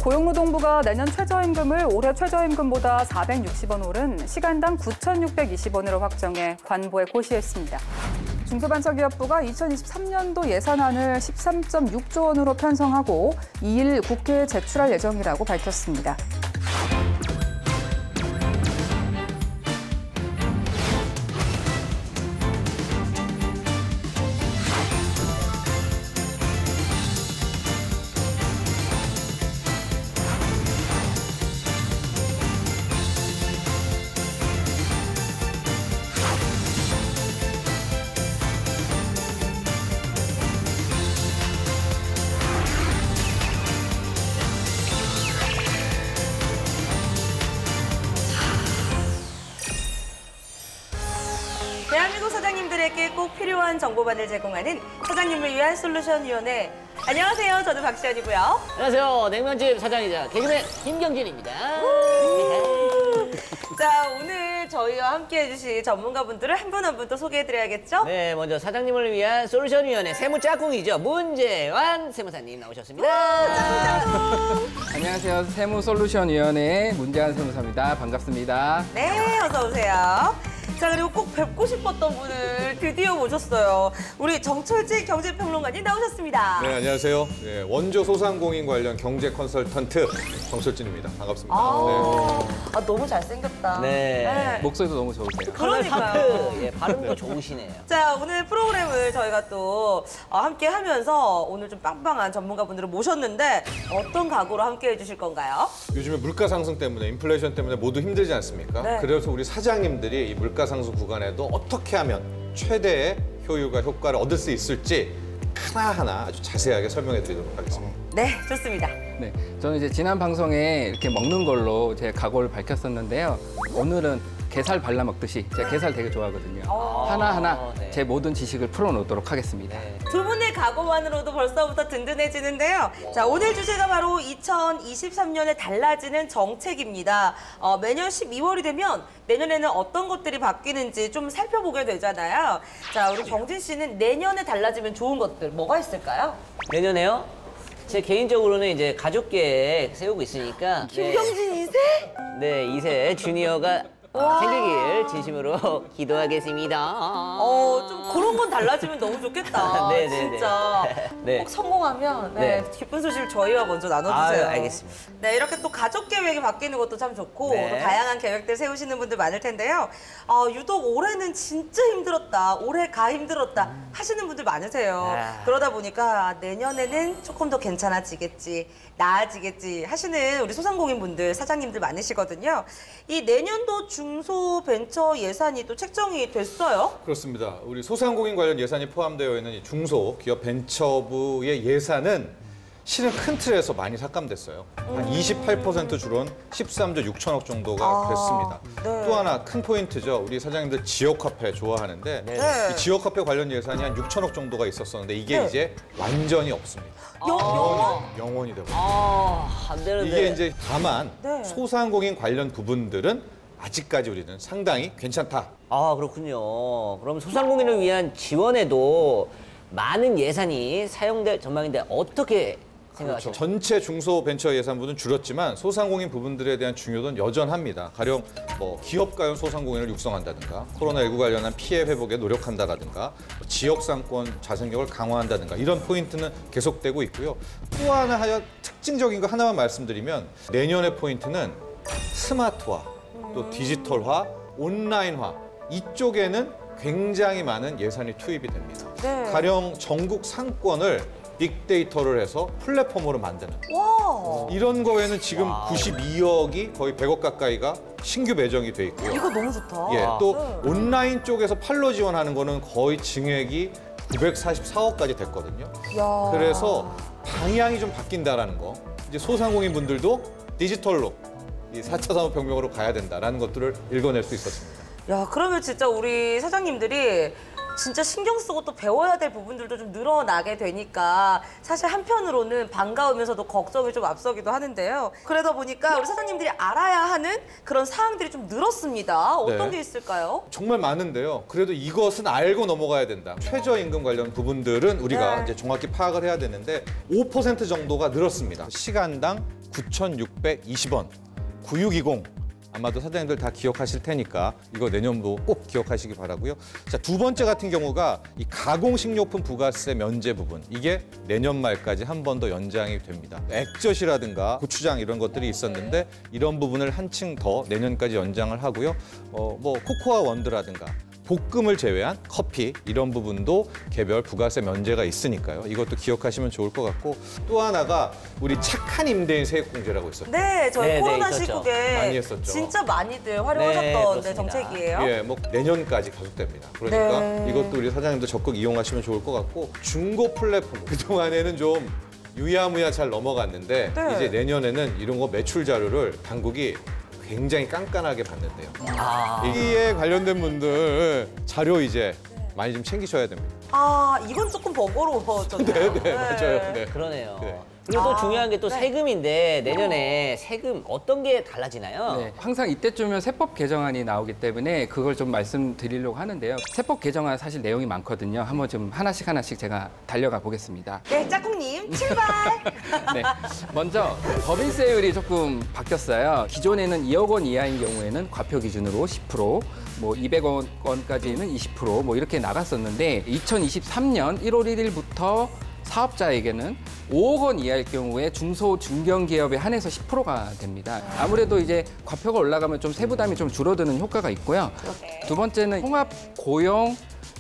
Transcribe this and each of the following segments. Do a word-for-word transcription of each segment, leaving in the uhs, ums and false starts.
고용노동부가 내년 최저임금을 올해 최저임금보다 사백육십 원 오른 시간당 구천육백이십 원으로 확정해 관보에 고시했습니다. 중소벤처기업부가 이천이십삼 년도 예산안을 십삼 점 육조 원으로 편성하고 이 일 국회에 제출할 예정이라고 밝혔습니다. 대한민국 사장님들에게 꼭 필요한 정보만을 제공하는 사장님을 위한 솔루션위원회. 안녕하세요. 저는 박시연이고요. 안녕하세요. 냉면집 사장이자 개그맨 김경진입니다. 자, 오늘 저희와 함께 해주실 전문가분들을 한 분 한 분 또 소개해드려야겠죠? 네, 먼저 사장님을 위한 솔루션위원회 세무짝꿍이죠. 문재환 세무사님 나오셨습니다. 안녕하세요. 세무솔루션위원회의 문재환 세무사입니다. 반갑습니다. 네, 어서 오세요. 자, 그리고 꼭 뵙고 싶었던 분을 드디어 모셨어요. 우리 정철지 경제평론가님 나오셨습니다. 네, 안녕하세요. 네, 원조 소상공인 관련 경제 컨설턴트 정철진입니다. 반갑습니다. 아, 네. 아 너무 잘생겼다. 네. 목소리도 너무 좋으세요. 그러니까요. 예, 발음도 좋으시네요. 자, 오늘 프로그램을 저희가 또 함께 하면서 오늘 좀 빵빵한 전문가분들을 모셨는데 어떤 각오로 함께 해주실 건가요? 요즘에 물가 상승 때문에, 인플레이션 때문에 모두 힘들지 않습니까? 네. 그래서 우리 사장님들이 이 물가 상승 구간에도 어떻게 하면 최대의 효율과 효과를 얻을 수 있을지 하나하나 아주 자세하게 설명해 드리도록 하겠습니다. 네, 좋습니다. 네, 저는 이제 지난 방송에 이렇게 먹는 걸로 제 각오를 밝혔었는데요. 오늘은 게살 발라 먹듯이 제가 게살 되게 좋아하거든요. 하나하나 네. 제 모든 지식을 풀어놓도록 하겠습니다. 네. 두 분의 각오만으로도 벌써부터 든든해지는데요. 자, 오늘 주제가 바로 이천이십삼 년에 달라지는 정책입니다. 어, 매년 십이월이 되면 내년에는 어떤 것들이 바뀌는지 좀 살펴보게 되잖아요. 자, 우리 경진 씨는 내년에 달라지면 좋은 것들 뭐가 있을까요? 내년에요? 제 개인적으로는 이제 가족 계획 세우고 있으니까 김경진 이 세? 네, 이 세 주니어가 생기길 진심으로 기도하겠습니다. 어, 좀 그런 건 달라지면 너무 좋겠다. 네, 네, 네. 진짜. 네. 꼭 성공하면 네, 네. 기쁜 소식을 저희와 먼저 나눠주세요. 아유, 알겠습니다. 네, 이렇게 또 가족 계획이 바뀌는 것도 참 좋고 네. 또 다양한 계획들 세우시는 분들 많을 텐데요. 어, 유독 올해는 진짜 힘들었다, 올해 가 힘들었다 하시는 분들 많으세요. 아. 그러다 보니까 내년에는 조금 더 괜찮아지겠지, 나아지겠지 하시는 우리 소상공인 분들, 사장님들 많으시거든요. 이 내년도 중소벤처 예산이 또 책정이 됐어요. 그렇습니다. 우리 소상공인 관련 예산이 포함되어 있는 이 중소기업벤처부의 예산은 실은 큰 틀에서 많이 삭감됐어요. 한 이십팔 퍼센트 줄은 십삼조 육천억 정도가 아, 됐습니다. 네. 또 하나 큰 포인트죠. 우리 사장님들 지역화폐 좋아하는데 네. 네. 이 지역화폐 관련 예산이 한 육천억 정도가 있었었는데 이게 네. 이제 완전히 없습니다. 영, 영원? 영원이 되고 아, 안 되는데. 이게 이제 다만 네. 소상공인 관련 부분들은 아직까지 우리는 상당히 괜찮다. 아, 그렇군요. 그럼 소상공인을 위한 지원에도 많은 예산이 사용될 전망인데 어떻게 생각하십니까? 전체 중소벤처 예산부는 줄었지만 소상공인 부분들에 대한 중요도는 여전합니다. 가령 뭐 기업가용 소상공인을 육성한다든가 코로나십구 관련한 피해 회복에 노력한다라든가 뭐 지역상권 자생력을 강화한다든가 이런 포인트는 계속되고 있고요. 또 하나 하여 특징적인 거 하나만 말씀드리면 내년의 포인트는 스마트화, 또 디지털화, 온라인화 이쪽에는 굉장히 많은 예산이 투입이 됩니다. 네. 가령 전국 상권을 빅데이터를 해서 플랫폼으로 만드는 와, 이런 거에는 지금 와우. 구십이억이 거의 백억 가까이가 신규 배정이 돼 있고요. 이거 너무 좋다. 예, 또 네. 온라인 쪽에서 팔로 지원하는 거는 거의 증액이 구백사십사억까지 됐거든요. 야. 그래서 방향이 좀 바뀐다라는 거. 이제 소상공인 분들도 디지털로 이 사 차 산업혁명으로 가야 된다라는 것들을 읽어낼 수 있었습니다. 야, 그러면 진짜 우리 사장님들이 진짜 신경 쓰고 또 배워야 될 부분들도 좀 늘어나게 되니까 사실 한편으로는 반가우면서도 걱정이 좀 앞서기도 하는데요. 그러다 보니까 우리 사장님들이 알아야 하는 그런 사항들이 좀 늘었습니다. 어떤 네. 게 있을까요? 정말 많은데요. 그래도 이것은 알고 넘어가야 된다. 최저임금 관련 부분들은 우리가 네. 이제 정확히 파악을 해야 되는데 오 퍼센트 정도가 늘었습니다. 시간당 구천육백이십 원, 구육이공. 아마도 사장님들 다 기억하실 테니까 이거 내년도 꼭 기억하시기 바라고요. 자, 두 번째 같은 경우가 이 가공식료품 부가세 면제 부분. 이게 내년 말까지 한 번 더 연장이 됩니다. 액젓이라든가 고추장 이런 것들이 있었는데 이런 부분을 한층 더 내년까지 연장을 하고요. 어, 뭐 코코아 원두라든가 볶음을 제외한 커피 이런 부분도 개별 부가세 면제가 있으니까요. 이것도 기억하시면 좋을 것 같고 또 하나가 우리 착한 임대인 세액공제라고 있었죠. 네, 저희 네, 네, 코로나 있었죠. 시국에 많이 했었죠. 진짜 많이들 네, 활용하셨던 네, 그렇습니다. 정책이에요. 예, 뭐 내년까지 계속됩니다. 그러니까 네. 이것도 우리 사장님도 적극 이용하시면 좋을 것 같고 중고 플랫폼 그동안에는 좀 유야무야 잘 넘어갔는데 네. 이제 내년에는 이런 거 매출 자료를 당국이 굉장히 깐깐하게 받는데요. 아. 이에 관련된 분들 자료 이제 많이 좀 챙기셔야 됩니다. 아, 이건 조금 번거로워졌네요. 네, 네, 맞아요. 네. 그러네요. 네. 그리고 또 아, 중요한 게 또 네. 세금인데 내년에 세금 어떤 게 달라지나요? 네, 항상 이때쯤이면 세법 개정안이 나오기 때문에 그걸 좀 말씀드리려고 하는데요. 세법 개정안 사실 내용이 많거든요. 한번 좀 하나씩 하나씩 제가 달려가 보겠습니다. 네, 짝꿍님 출발. 네, 먼저 법인세율이 조금 바뀌었어요. 기존에는 이억 원 이하인 경우에는 과표 기준으로 십 퍼센트, 뭐 이백 원까지는 이십 퍼센트 뭐 이렇게 나갔었는데 이천이십삼 년 일월 일일부터 사업자에게는 오억 원 이하일 경우에 중소 중견기업에 한해서 십 퍼센트가 됩니다. 아무래도 이제 과표가 올라가면 좀 세부담이 좀 줄어드는 효과가 있고요. 두 번째는 통합 고용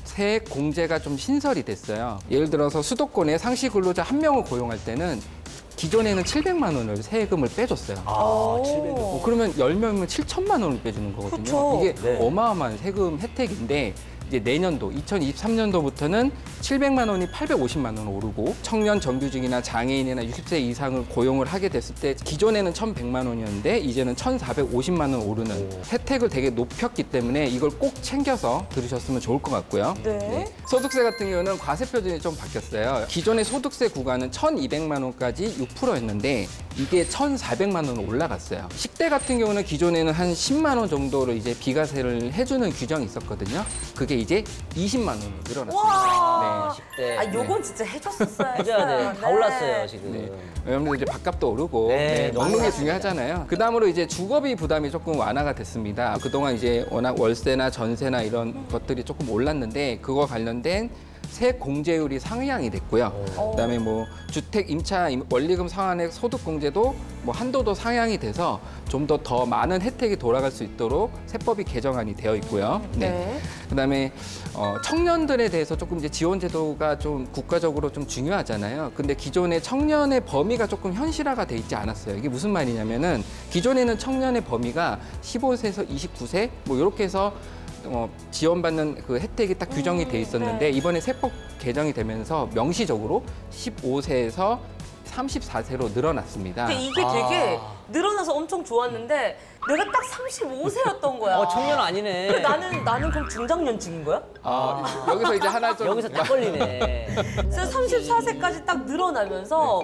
세액 공제가 좀 신설이 됐어요. 예를 들어서 수도권에 상시 근로자 한 명을 고용할 때는 기존에는 칠백만 원을 세금을 빼줬어요. 아, 칠백 원. 어, 그러면 열 명이면 칠천만 원을 빼주는 거거든요. 그쵸. 이게 네. 어마어마한 세금 혜택인데 이제 내년도 이천이십삼 년도부터는 칠백만 원이 팔백오십만 원 오르고 청년 정규직이나 장애인이나 육십 세 이상을 고용을 하게 됐을 때 기존에는 천백만 원이었는데 이제는 천사백오십만 원 오르는 혜택을 되게 높였기 때문에 이걸 꼭 챙겨서 들으셨으면 좋을 것 같고요. 네. 소득세 같은 경우는 과세 표준이 좀 바뀌었어요. 기존의 소득세 구간은 천이백만 원까지 육 퍼센트였는데 이게 천사백만 원으로 올라갔어요. 식대 같은 경우는 기존에는 한 십만 원 정도로 이제 비과세를 해주는 규정이 있었거든요. 그게 이제 이십만 원으로 늘어났습니다. 와. 네. 아, 요건 진짜 해줬었어요. 해줘야 돼. 다 네. 올랐어요, 지금. 네. 왜냐면 이제 밥값도 오르고 네, 네, 너무 먹는 게 맞습니다. 중요하잖아요. 그 다음으로 이제 주거비 부담이 조금 완화가 됐습니다. 그동안 이제 워낙 월세나 전세나 이런 것들이 조금 올랐는데 그거 관련된 세액 공제율이 상향이 됐고요. 그다음에 뭐 주택 임차 임- 원리금 상환액 소득 공제도 뭐 한도도 상향이 돼서 좀 더 더 많은 혜택이 돌아갈 수 있도록 세법이 개정안이 되어 있고요. 네. 그다음에 어, 청년들에 대해서 조금 이제 지원 제도가 좀 국가적으로 좀 중요하잖아요. 근데 기존의 청년의 범위가 조금 현실화가 돼 있지 않았어요. 이게 무슨 말이냐면은 기존에는 청년의 범위가 십오 세에서 이십구 세 뭐 이렇게 해서 어, 지원받는 그 혜택이 딱 규정이 돼 있었는데 이번에 세법 개정이 되면서 명시적으로 십오 세에서 삼십사 세로 늘어났습니다. 근데 이게 아. 되게 늘어나서 엄청 좋았는데 내가 딱 삼십오 세였던 거야. 어, 청년 아니네. 근데 나는 나는 그럼 중장년층인 거야? 아, 여기서 이제 하나 좀 여기서 딱 걸리네. 그래서 삼십사 세까지 딱 늘어나면서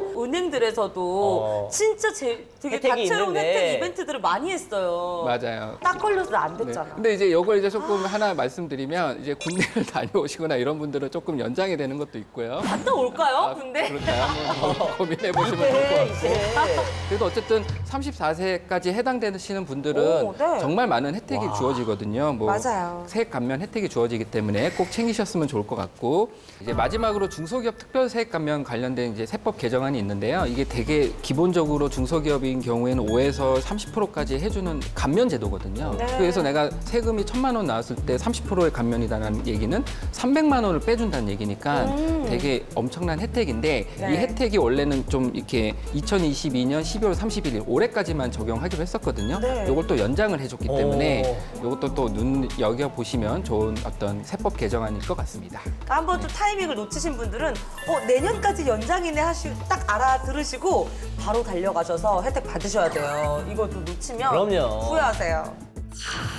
은행들에서도 어. 진짜 제, 되게 혜택이 다채로운 있는데. 혜택 이벤트들을 많이 했어요. 맞아요. 딱 걸려서 안 네. 됐잖아. 근데 이제 이걸 이제 조금 하나 말씀드리면 이제 군대를 다녀오시거나 이런 분들은 조금 연장이 되는 것도 있고요. 갔다 올까요? 근데 그렇다 한번 고민해 보시면 좋을 것 이제, 같고. 이제. 그래도 어쨌든 삼십사 세까지 해당되시는 분들은 오, 네. 정말 많은 혜택이 주어지거든요. 뭐 맞아요. 세액 감면 혜택이 주어지기 때문에 꼭 챙기셨으면 좋을 것 같고 이제 마지막으로 중소기업 특별 세액 감면 관련된 이제 세법 개정안이 있는데요. 이게 되게 기본적으로 중소기업인 경우에는 오에서 삼십 퍼센트까지 해주는 감면 제도거든요. 네. 그래서 내가 세금이 천만 원 나왔을 때 삼십 퍼센트의 감면이다라는 얘기는 삼백만 원을 빼준다는 얘기니까 음. 되게 엄청난 혜택인데 네. 이 혜택이 원래는 좀 이렇게 이천이십이 년 십이월 삼십일 일 올해까지만 적용하기로 했었거든요. 네. 이걸 또 연장을 해줬기 때문에 오. 이것도 또 눈여겨 보시면 좋은 어떤 세법 개정안일 것 같습니다. 한번 좀 타이밍을 놓치신 분들은 어, 내년까지 연장이네 하시 딱 알아들으시고 바로 달려가셔서 혜택 받으셔야 돼요. 이거 좀 놓치면 그럼요. 후회하세요.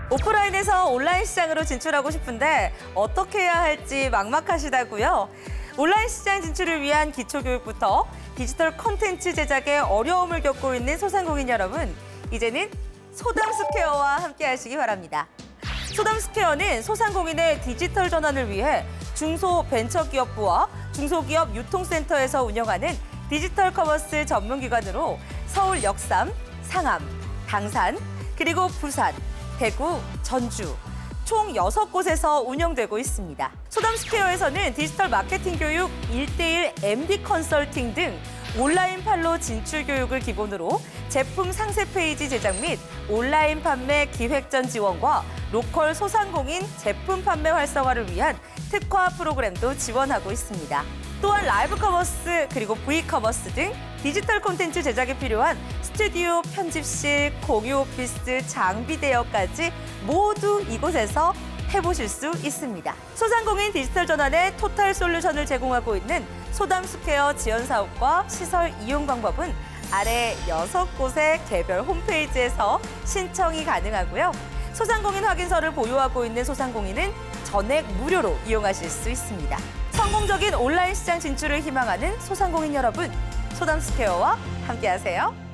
오프라인에서 온라인 시장으로 진출하고 싶은데 어떻게 해야 할지 막막하시다고요? 온라인 시장 진출을 위한 기초교육부터 디지털 콘텐츠 제작에 어려움을 겪고 있는 소상공인 여러분, 이제는 소담스퀘어와 함께 하시기 바랍니다. 소담스퀘어는 소상공인의 디지털 전환을 위해 중소벤처기업부와 중소기업 유통센터에서 운영하는 디지털 커머스 전문기관으로 서울 역삼, 상암, 당산, 그리고 부산, 대구, 전주 총 여섯 곳에서 운영되고 있습니다. 소담스퀘어에서는 디지털 마케팅 교육, 일대일 엠디 컨설팅 등 온라인판로 진출 교육을 기본으로 제품 상세 페이지 제작 및 온라인 판매 기획전 지원과 로컬 소상공인 제품 판매 활성화를 위한 특화 프로그램도 지원하고 있습니다. 또한 라이브 커머스 그리고 브이 커머스 등 디지털 콘텐츠 제작에 필요한 스튜디오, 편집실, 공유 오피스, 장비 대여까지 모두 이곳에서 해보실 수 있습니다. 소상공인 디지털 전환에 토탈 솔루션을 제공하고 있는 소담스퀘어 지원 사업과 시설 이용 방법은 아래 여섯 곳의 개별 홈페이지에서 신청이 가능하고요. 소상공인 확인서를 보유하고 있는 소상공인은 전액 무료로 이용하실 수 있습니다. 성공적인 온라인 시장 진출을 희망하는 소상공인 여러분, 소담스퀘어와 함께하세요.